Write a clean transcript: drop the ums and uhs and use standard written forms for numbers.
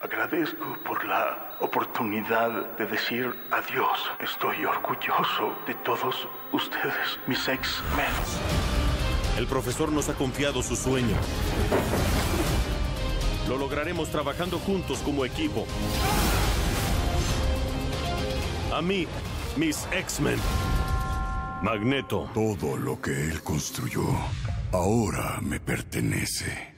Agradezco por la oportunidad de decir adiós. Estoy orgulloso de todos ustedes, mis X-Men. El profesor nos ha confiado su sueño. Lo lograremos trabajando juntos como equipo. A mí, mis X-Men. Magneto. Todo lo que él construyó ahora me pertenece.